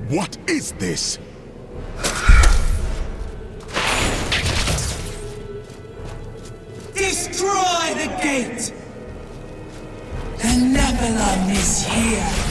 What is this? Destroy the gate! The Nebulum is here!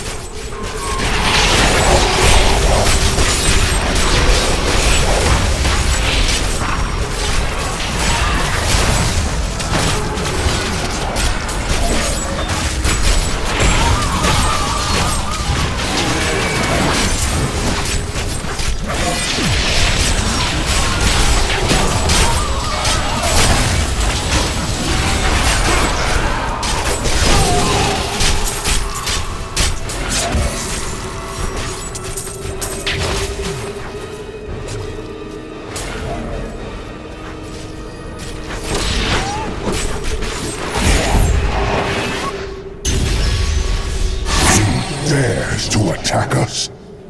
Dares to attack us?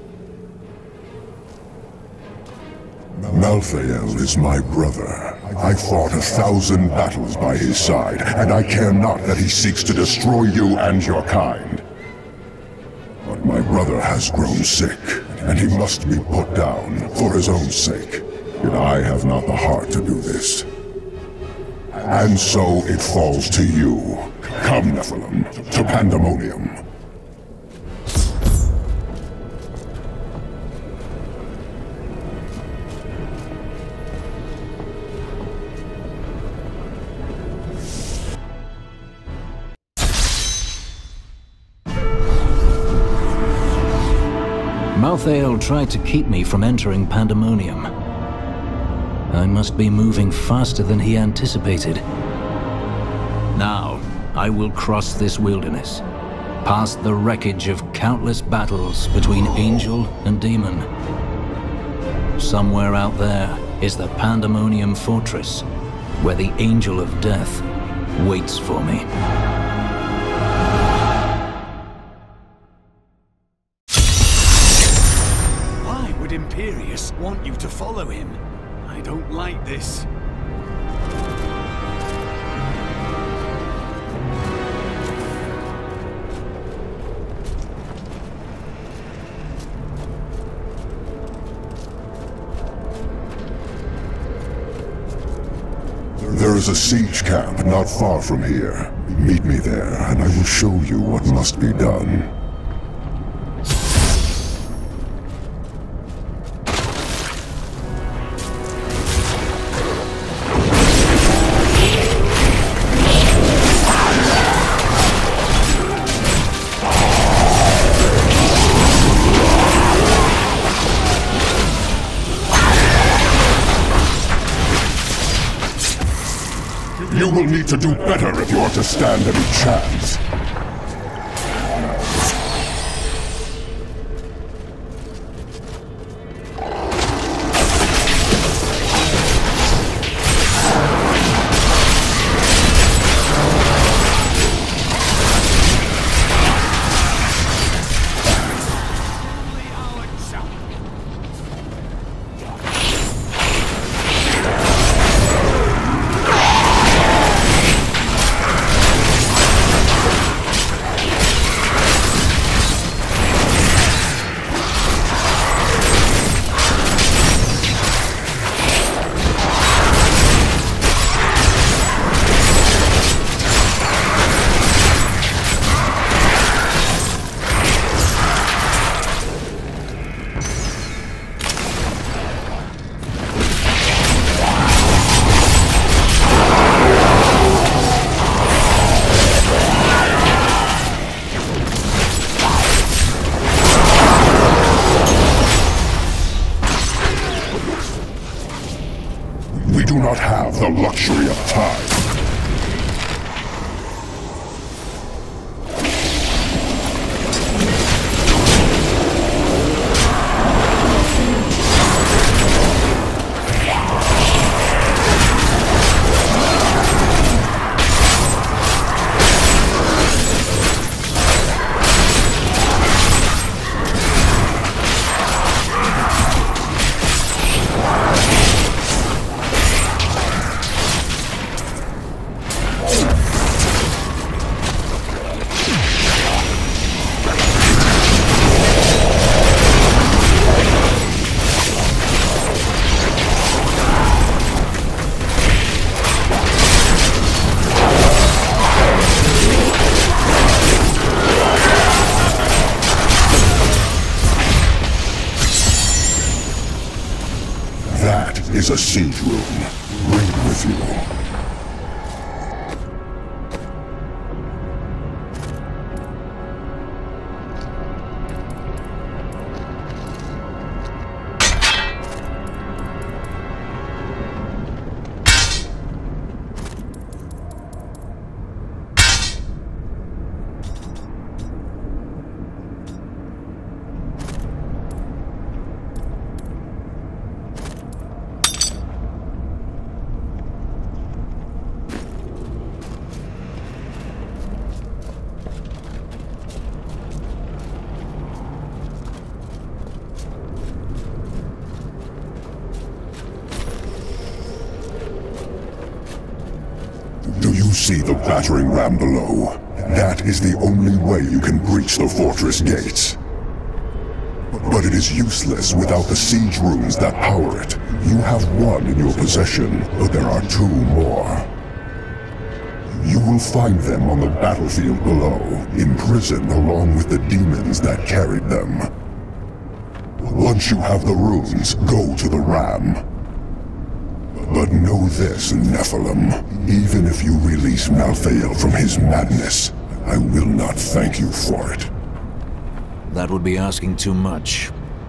Malthael is my brother. I fought 1,000 battles by his side, and I care not that he seeks to destroy you and your kind. But my brother has grown sick, and he must be put down for his own sake. Yet I have not the heart to do this. And so it falls to you. Come, Nephilim, to Pandemonium. Malthael tried to keep me from entering Pandemonium. I must be moving faster than he anticipated. Now, I will cross this wilderness, past the wreckage of countless battles between angel and demon. Somewhere out there is the Pandemonium Fortress, where the Angel of Death waits for me. Imperius want you to follow him. I don't like this. There is a siege camp not far from here. Meet me there, and I will show you what must be done. You will need to do better if you are to stand any chance. is a siege room. Bring it with you. Do you see the battering ram below? That is the only way you can breach the fortress gates. But it is useless without the siege rooms that power it. You have one in your possession, but there are two more. You will find them on the battlefield below, imprisoned along with the demons that carried them. Once you have the runes, go to the ram. But know this, Nephilim. Even if you release Malthael from his madness, I will not thank you for it. That would be asking too much.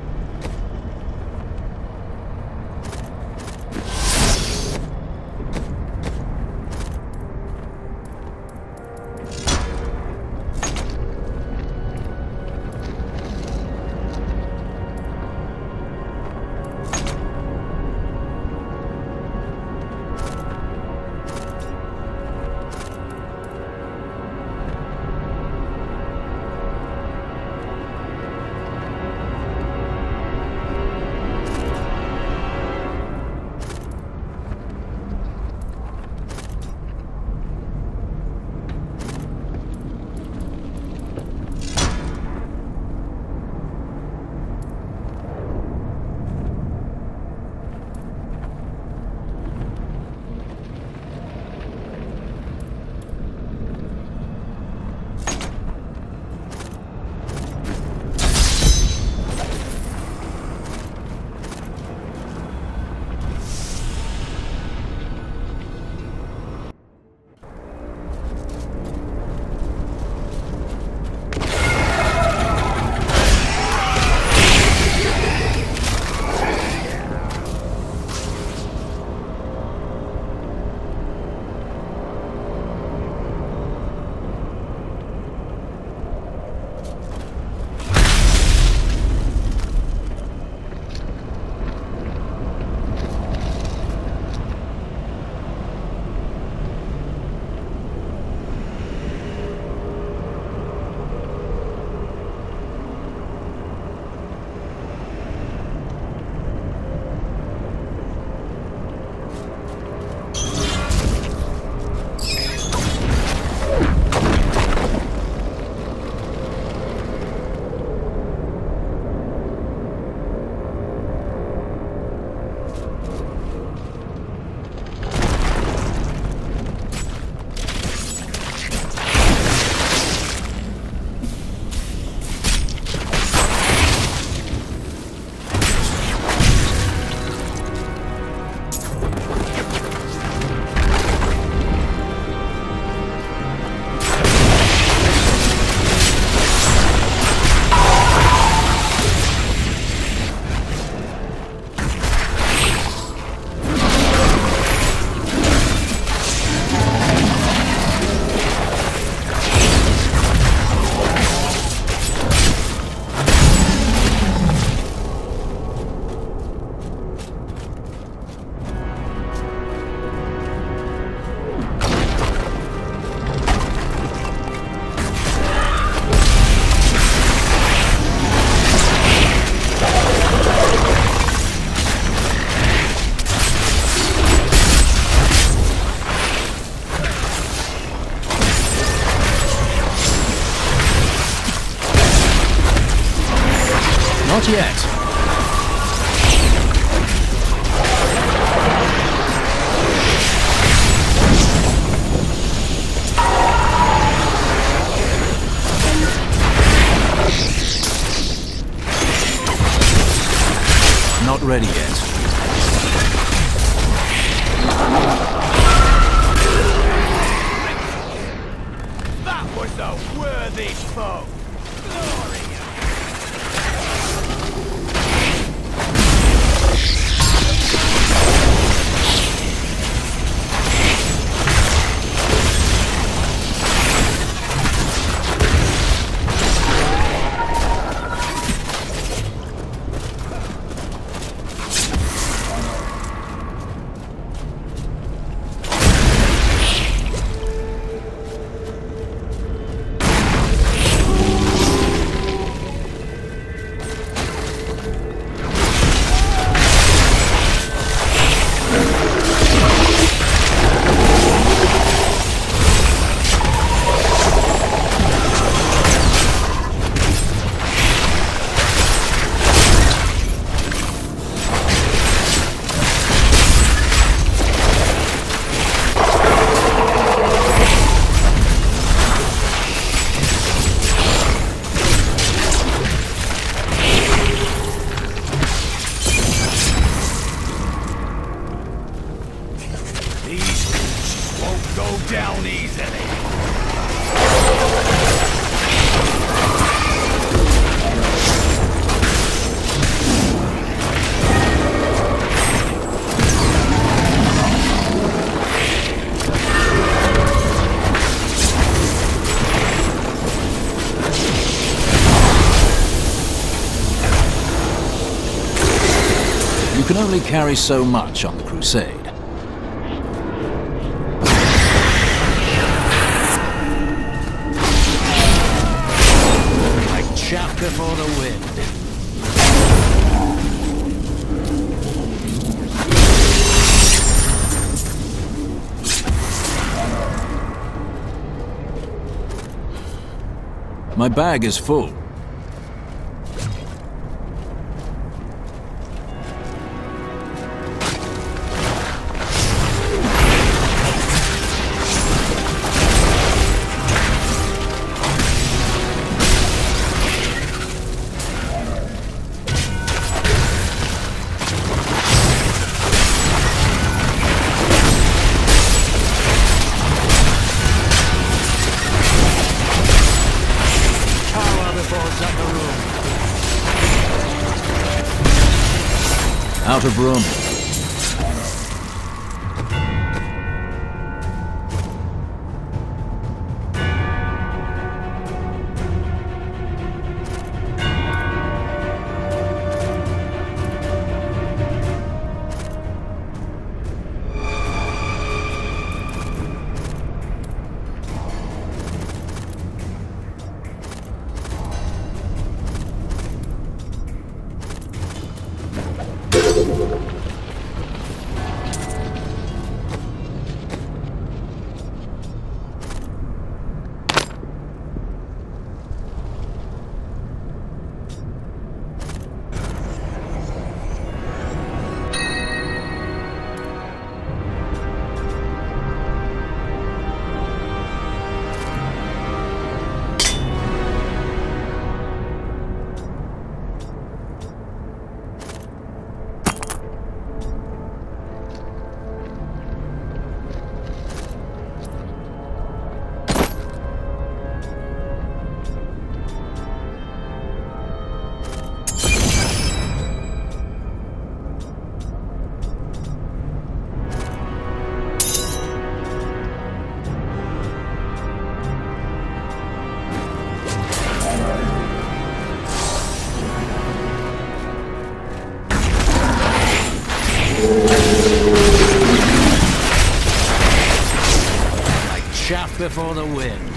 Not yet. Not ready yet. was a worthy foe. Down easily. You can only carry so much on the crusade. Chaff before the wind. My bag is full. Out of room. Chaff before the wind.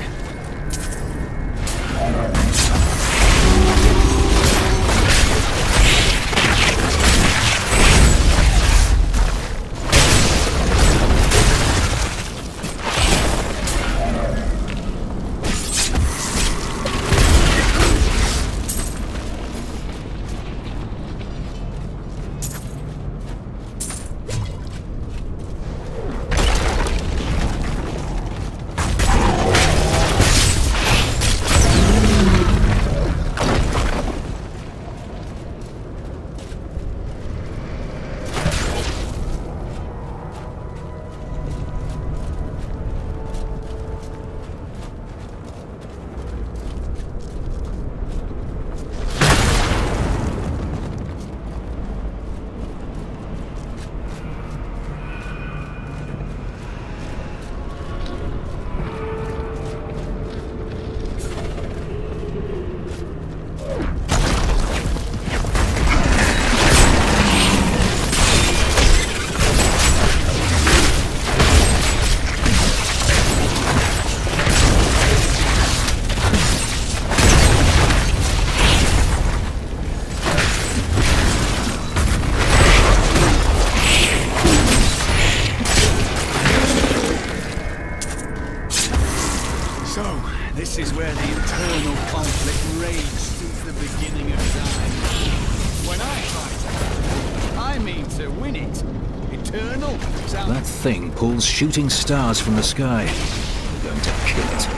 This is where the internal conflict raged since the beginning of time. When I fight, I mean to win it. Eternal sounds... That thing pulls shooting stars from the sky. We're going to kill it.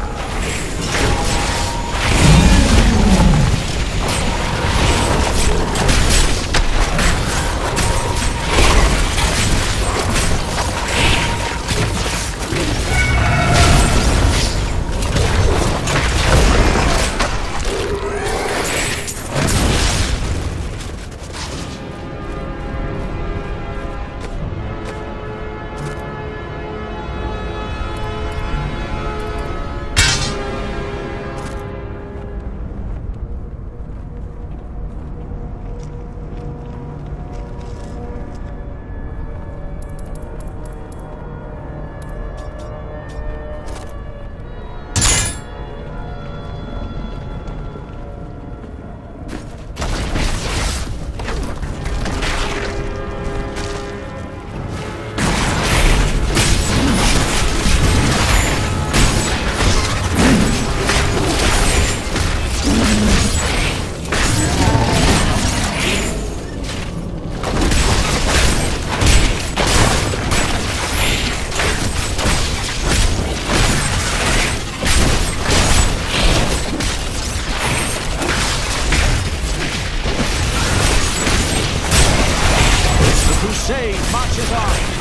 Marches on!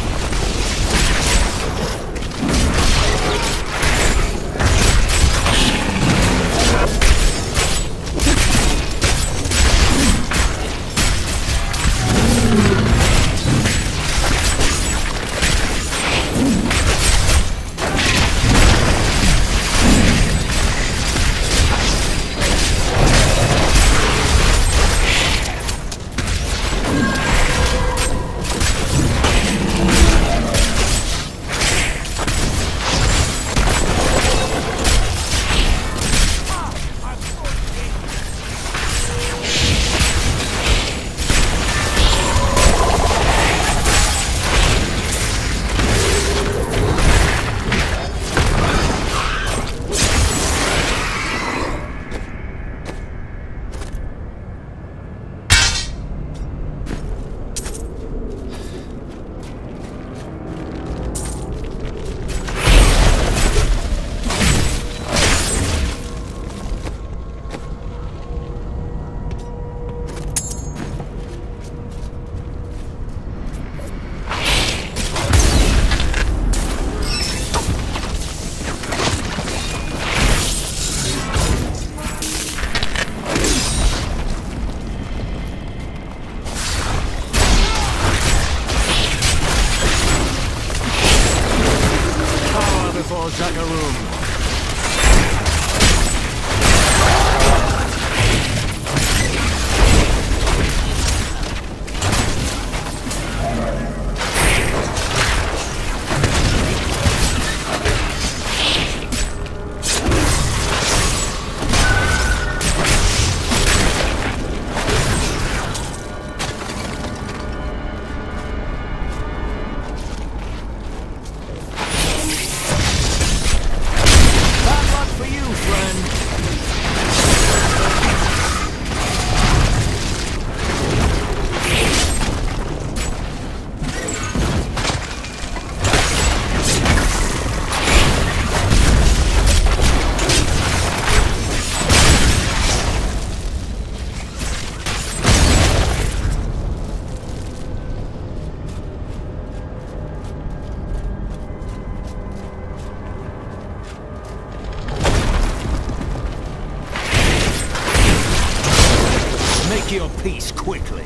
Zakarum. Make your peace quickly.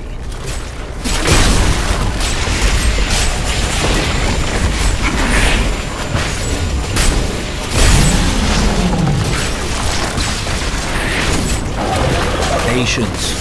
Patience.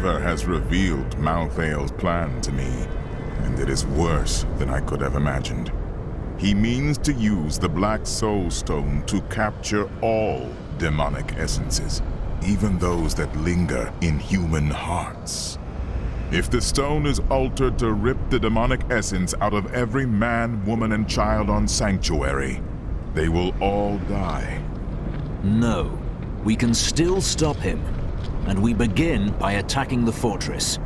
brother has revealed Malthael's plan to me, and it is worse than I could have imagined. He means to use the Black Soul Stone to capture all demonic essences, even those that linger in human hearts. If the stone is altered to rip the demonic essence out of every man, woman, and child on Sanctuary, they will all die. No. We can still stop him. And we begin by attacking the fortress.